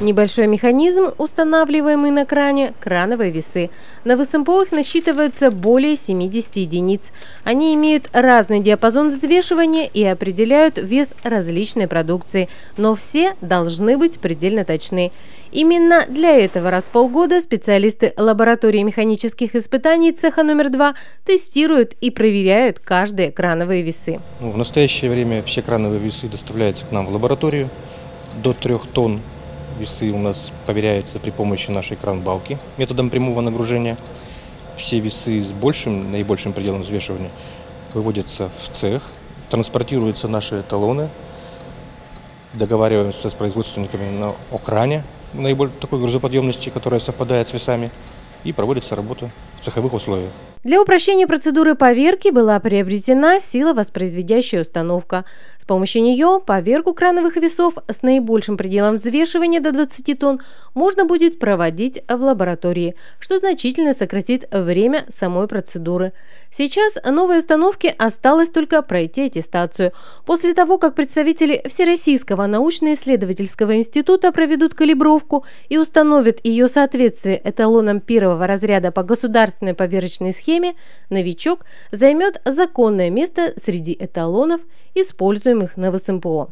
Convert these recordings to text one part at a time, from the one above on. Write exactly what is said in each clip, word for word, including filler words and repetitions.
Небольшой механизм, устанавливаемый на кране, крановые весы. На ВСМПО их насчитывается более семидесяти единиц. Они имеют разный диапазон взвешивания и определяют вес различной продукции, но все должны быть предельно точны. Именно для этого раз в полгода специалисты лаборатории механических испытаний цеха номер два тестируют и проверяют каждые крановые весы. В настоящее время все крановые весы доставляются к нам в лабораторию. До трех тонн весы у нас проверяются при помощи нашей кран-балки методом прямого нагружения. Все весы с большим, наибольшим пределом взвешивания выводятся в цех, транспортируются наши эталоны, договариваемся с производственниками на, о кране наиболее такой грузоподъемности, которая совпадает с весами, и проводится работа в цеховых условиях. Для упрощения процедуры поверки была приобретена силовоспроизводящая установка. С помощью нее поверку крановых весов с наибольшим пределом взвешивания до двадцати тонн можно будет проводить в лаборатории, что значительно сократит время самой процедуры. Сейчас новой установке осталось только пройти аттестацию. После того, как представители Всероссийского научно-исследовательского института проведут калибровку и установят ее соответствие эталонам первого разряда по государственной поверочной схеме, новичок займет законное место среди эталонов, используемых на ВСМПО.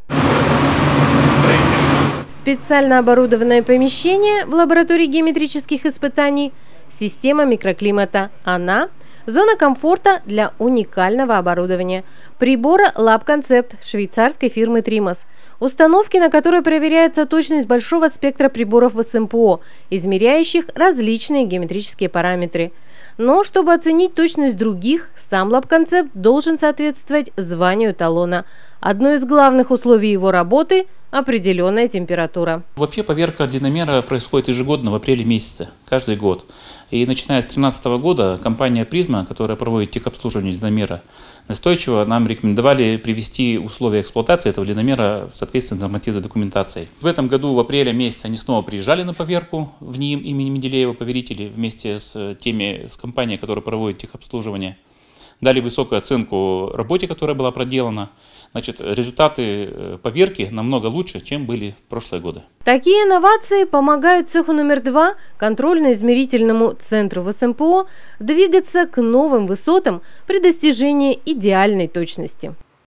Специально оборудованное помещение в лаборатории геометрических испытаний, система микроклимата. Она – зона комфорта для уникального оборудования. Приборы LabConcept швейцарской фирмы Trimos. Установки, на которые проверяется точность большого спектра приборов ВСМПО, измеряющих различные геометрические параметры. Но чтобы оценить точность других, сам LabConcept должен соответствовать званию эталона. Одно из главных условий его работы – определенная температура. Вообще поверка длинномера происходит ежегодно в апреле месяце, каждый год. И начиная с две тысячи тринадцатого года компания Prisma, которая проводит техобслуживание длинномера, настойчиво нам рекомендовали привести условия эксплуатации этого длинномера в соответствии с нормативной документацией. В этом году в апреле месяце они снова приезжали на поверку в НИИ имени Менделеева, поверители, вместе с теми, с компанией, которая проводит техобслуживание. Дали высокую оценку работе, которая была проделана. Значит, результаты поверки намного лучше, чем были в прошлые годы. Такие инновации помогают цеху номер два, контрольно-измерительному центру ВСМПО, двигаться к новым высотам при достижении идеальной точности.